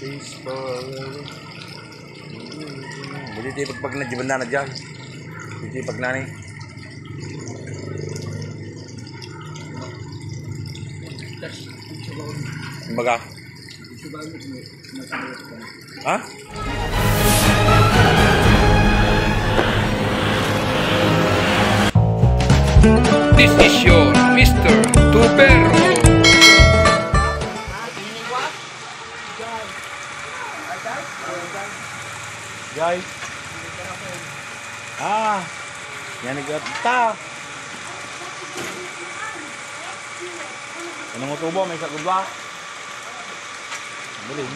Jadi dia pag najiban na dyan. Jadi pag nani. Kumbaga. Ha? This is your Mr. Tupero. Guys. Yan nagata. Anong utubo? May sakod ba? Galing.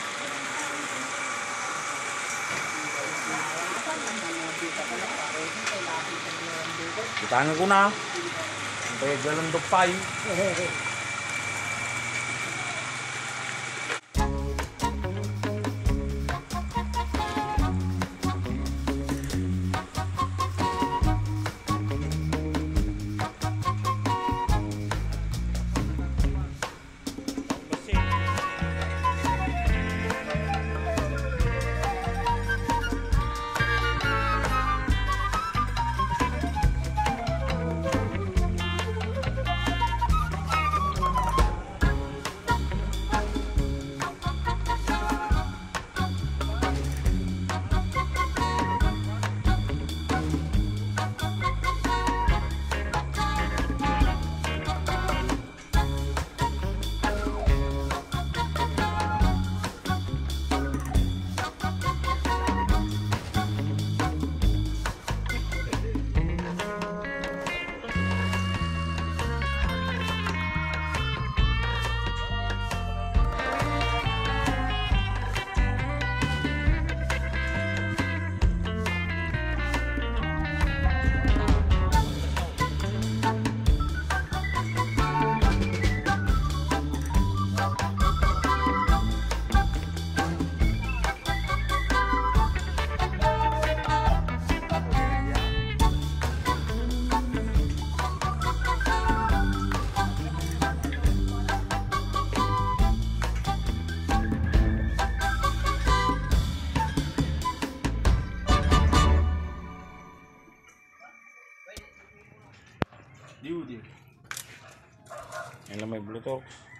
Itangan ko na. Kaya galang dupay. Yan lang may bluetooth.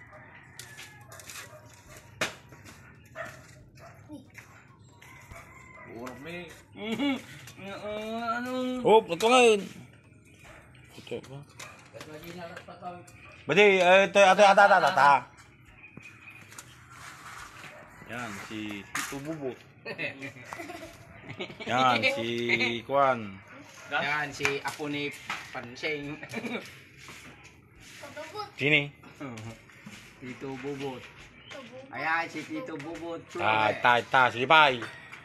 Urap may. Ano? Oh, ito ngayon. Ito ba? Badi, ito, ata. Yan, si Tito Bubot. Yan, si Kwan. Yan, si Apo ni Pansing. Sini? Tito Bubot. Ayan, si Tito Bubot. Sige bye.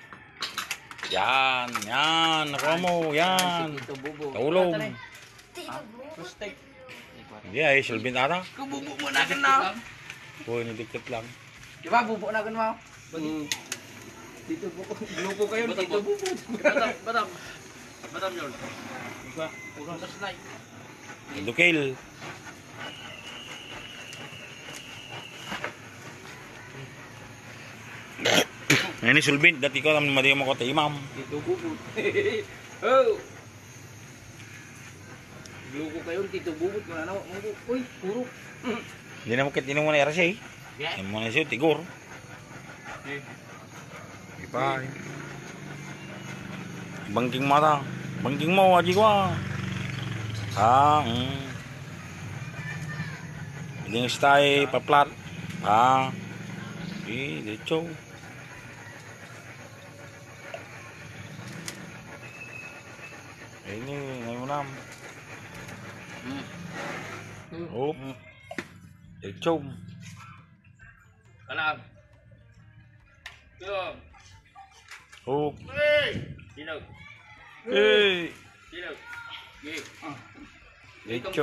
Yan, nakuha mo, yan. Si Tito Bubot. Taulong. Sustek. Hindi ay, silbin ata. Kububo mo na kan na. Uy, nidikit lang. Diba, bubo na kan mo? Tito Bubot. Luko kayo, Tito Bubot. Batam yun. Puro na slide. Dukil. Ini sulbin, dati ko naman madi mo ko tayo imam. Tito Bubot. Oh. Luko kayo, Tito Bubot. Uy, puro. Hindi na mo kit mo na siya eh. Hindi mo na siya, tigor. Bye. Bangking mata. Bangking mo, aji ko ah. Hindi nga tayo paplat. Diretso. Ini, ngayon nam. Oh. Diretso. Kalam. Yo. Oh. Hey. Dinog. Hey. Dinog. Gig. Diretso.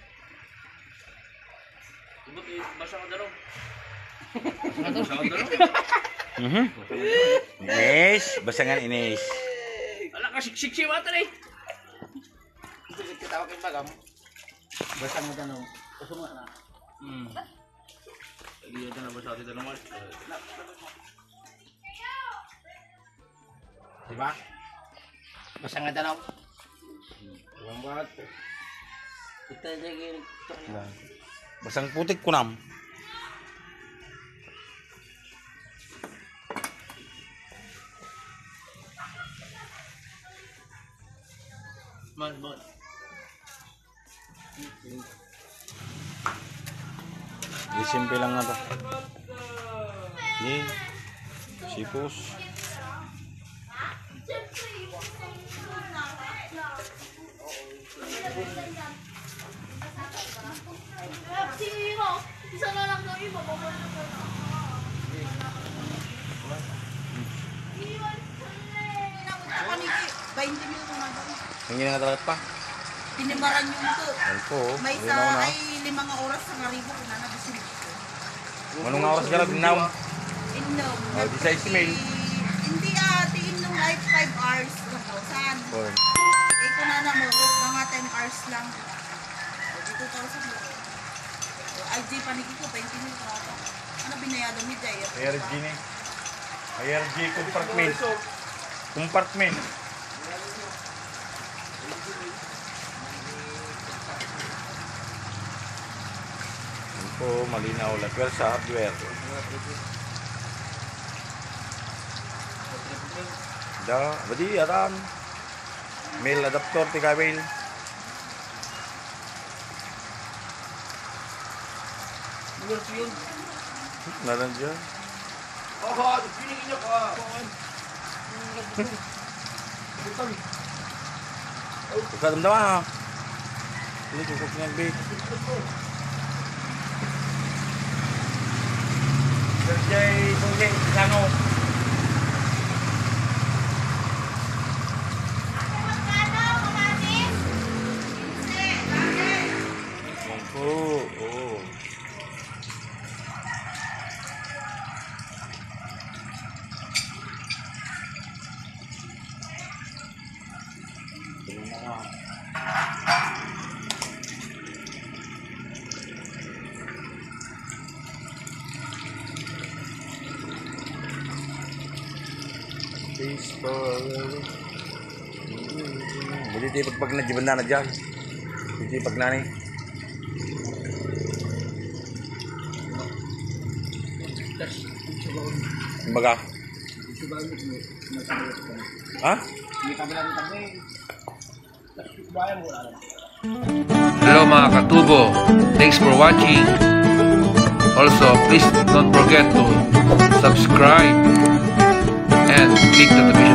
Basa ka darong. Basa ka darong. Ines, basangan Ines. Ala ka siksik mata ni. Kita kay bagam. Basa mo tanong. Usuma na. Hindi na ba sa atin naman? Diba? Basta nga dalaw. Ang bahat. Kita lagi. Basang putik kunam. Man. Simple lang na to. Ni sipos. Isa na lang kami, mababalik ko na. Paniki, 20 minuto na doon. Hindi nga talaga pa. Tinimaran yung to. Yan po. May Ayun sa na. ay 5 oras sa ngaribo kung nanabisin dito. Manong nga oras ka lang now? Inom. Oh, di sa email. Hindi inom like 5 hours. Saan? Oh. Eh kung na mo, mga 10 hours lang. Dito 2,000 lang. IG paniki ko, 20 minuto na ito. Ano binayado ni Jay? ARG ni. ARG compartment. Compartment. Yan po, malinaw. Latwell sa hardware. Da, badi, aram. Mail adapter, tiga mail. Yun. Nalan dyan. Oh, pinigin niyo ka. Ikaw damdama ha. Ini cukup dengan big. Sergei Bungging Pisano. Oh. Jadi dia pag najiban na dyan. Jadi pag nani. Baga. Ha? Hello mga katubo, thanks for watching. Also, please don't forget to subscribe and click the notification